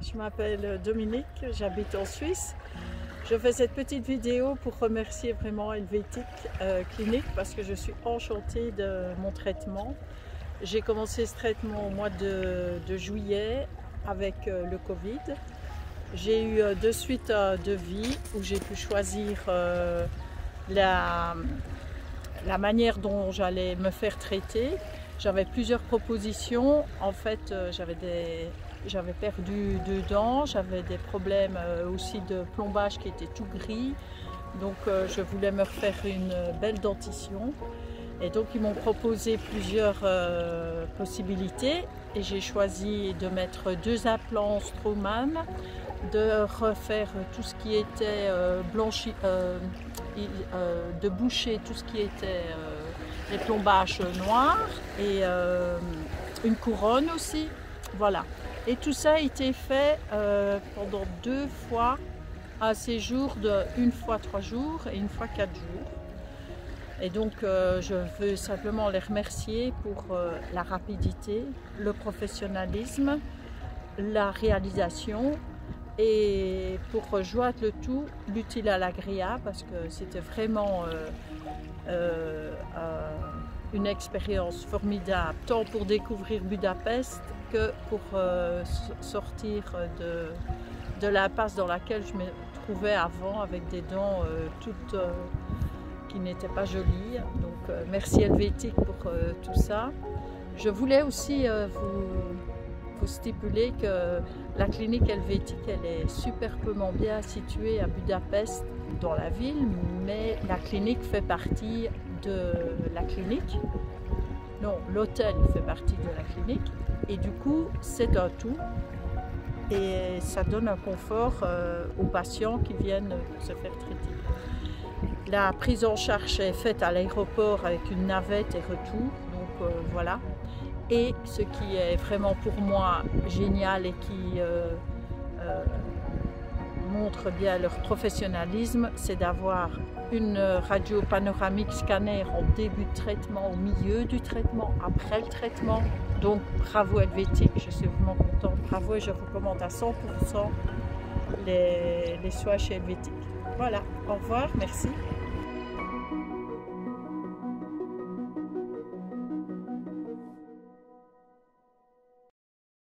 Je m'appelle Dominique, j'habite en Suisse. Je fais cette petite vidéo pour remercier vraiment Helvétique Clinique parce que je suis enchantée de mon traitement. J'ai commencé ce traitement au mois de juillet avec le Covid. J'ai eu de suite un devis où j'ai pu choisir la manière dont j'allais me faire traiter. J'avais plusieurs propositions. En fait, j'avais perdu 2 dents, j'avais des problèmes aussi de plombage qui était tout gris. Donc je voulais me refaire une belle dentition. Et donc ils m'ont proposé plusieurs possibilités. Et j'ai choisi de mettre 2 implants Straumann, de refaire tout ce qui était blanchi, de boucher tout ce qui était les plombages noirs et une couronne aussi. Voilà. Et tout ça a été fait pendant 2 fois un séjour de 1 fois 3 jours et 1 fois 4 jours. Et donc je veux simplement les remercier pour la rapidité, le professionnalisme, la réalisation et pour joindre le tout, l'utile à l'agréable parce que c'était vraiment une expérience formidable, tant pour découvrir Budapest que pour sortir de l'impasse dans laquelle je me trouvais avant avec des dents toutes qui n'étaient pas jolies. Donc merci Helvétique pour tout ça. Je voulais aussi vous stipuler que la clinique Helvétique elle est superbement bien située à Budapest dans la ville, mais la clinique fait partie de la clinique. Non, l'hôtel fait partie de la clinique et du coup c'est un tout et ça donne un confort aux patients qui viennent se faire traiter. La prise en charge est faite à l'aéroport avec une navette et retour, donc voilà. Et ce qui est vraiment pour moi génial et qui montre bien leur professionnalisme, c'est d'avoir une radio panoramique scanner en début de traitement, au milieu du traitement, après le traitement. Donc bravo Helvétique, je suis vraiment contente, bravo et je recommande à 100% les soins chez Helvétique. Voilà, au revoir, merci.